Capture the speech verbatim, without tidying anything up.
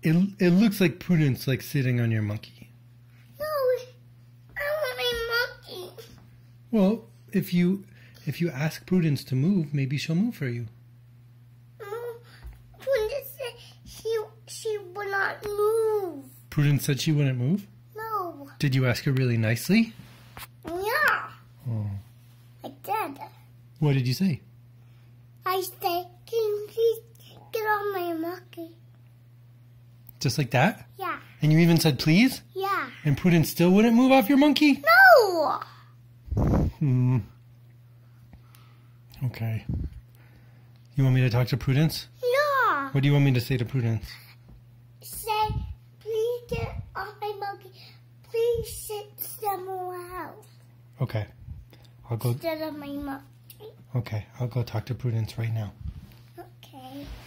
It, it looks like Prudence like sitting on your monkey. No, I want my monkey. Well, if you if you ask Prudence to move, maybe she'll move for you. No, Prudence said she, she will not move. Prudence said she wouldn't move? No. Did you ask her really nicely? Yeah. Oh. I did. What did you say? I said, can you please get on my monkey? Just like that? Yeah. And you even said please? Yeah. And Prudence still wouldn't move off your monkey? No. Hmm. Okay. You want me to talk to Prudence? Yeah. What do you want me to say to Prudence? Say, please get on my monkey. Please sit somewhere else. Okay. I'll go. Instead of my monkey. Okay. I'll go talk to Prudence right now. Okay.